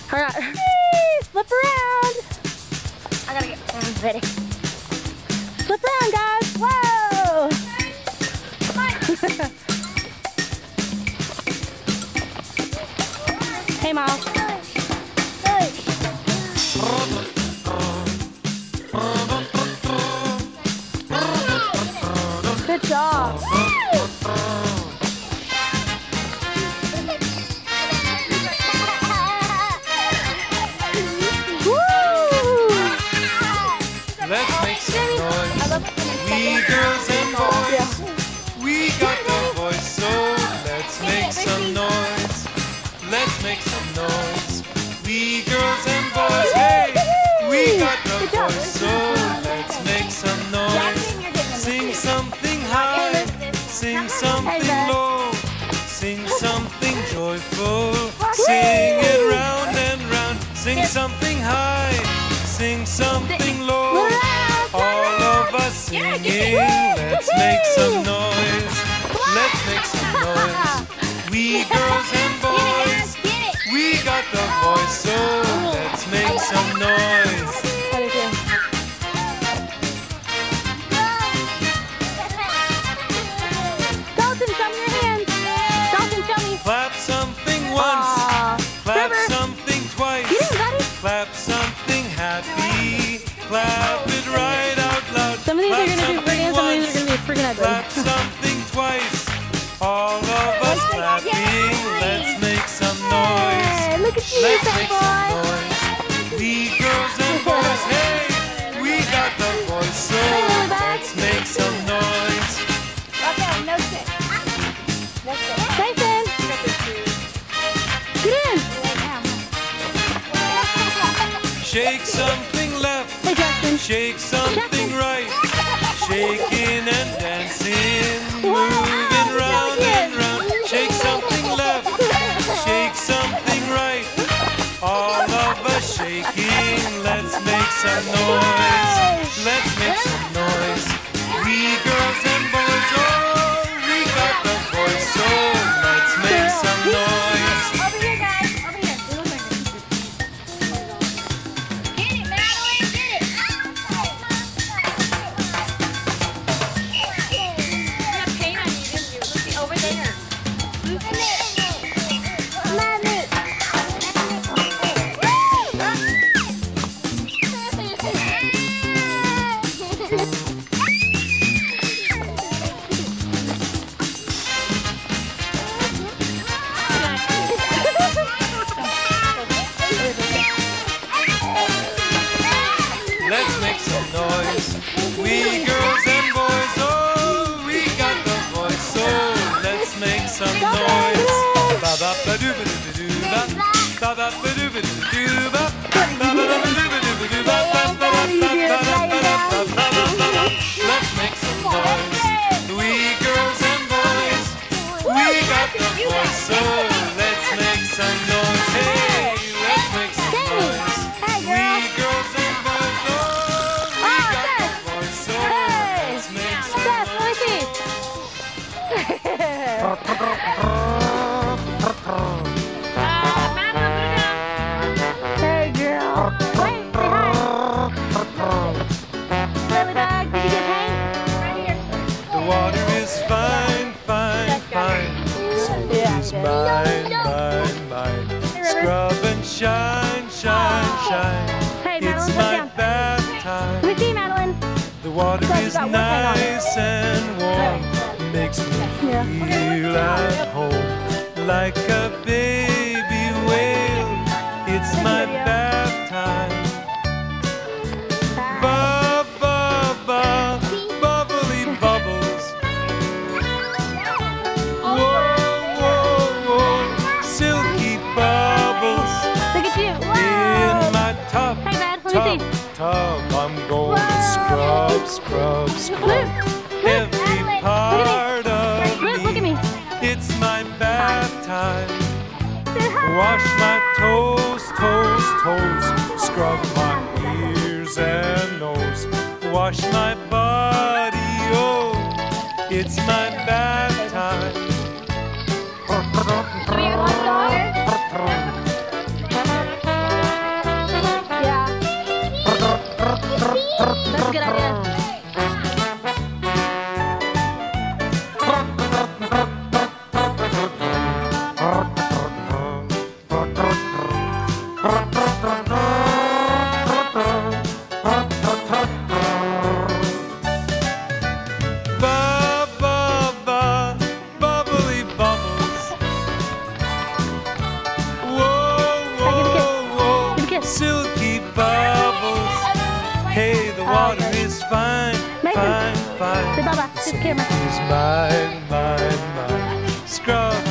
All right. Flip around. I gotta get one ready. Flip around, guys. Whoa. Hey, Miles. Good job. Let's make some noise. We girls and boys, we got the voice, so let's make some noise. Let's make some noise. We girls and boys, hey, we got the voice, so let's make some noise. Sing something high, sing something low, sing something joyful, sing it round and round. Sing something high, sing something low. All of us singing, let's make some noise. Let's make some noise. We girls and boys, we got the voice, so let's make some noise. Dalton, show me your hands. Dalton, show me. Clap something once, clap something twice, clap something happy, clap it right out loud. Some of these are going to be pretty and some of these are going to be freaking ugly. Clap something twice, all of us clapping, let's make some noise. Look at you, Let's big make boy. some noise. We girls and boys, hey, we got the voice, so let's make some noise. Okay, no shit. No shit. Nathan, get in. Shake something left, Hey, Justin. shake something right, shaking and dancing, moving round and round. Shake something left, shake something right, all of us shaking, let's make some noise. Let's make some noise. We girls and boys, oh, we got the voice, so let's make some noise. Over here, guys. Over here. Get it, Madeline. Get it. You have paint on you, didn't you? Look over there. Mommy. Let's make some noise. We girls and boys, oh, we got the voice, so let's make some noise. Ba ba ba doo ba doo doo ba, ba ba ba doo ba doo doo ba, ba ba ba doo ba doo doo ba, ba ba ba ba ba ba ba. Let's make some noise. We girls and boys, we got the voice, so let's make some noise. Hey, let's make some noise. We girls and boys, oh, we got the voice, so let's make some Seth, let me see. Hey, girl. Wait, say hi. Lily dog, did you get paint? Right here. The water is fine, fine, fine. So is mine, mine, mine. Scrub and shine, shine, shine. Hey, It's Madeline, my put it down. bath Let time. me see, Madeline. The water So you is got one thing on. nice and warm. Makes me Yeah. feel at home. Like a baby whale. It's my bath time. Ba, ba, ba, bubbly bubbles. Whoa, whoa, whoa, silky bubbles. Look at you. In Whoa. my tub, Hey, Dad, let me see. tub, I'm going to scrub, scrub, scrub. Luke, Every part of Luke, look at me. It's my bath time. Wash my toes, toes, toes. Scrub my ears and nose. Wash my body, oh, it's my bath time. Do we have one daughter? Nathan. fine, fine. Say bye-bye to the camera. He's mine, mine, mine. Scrub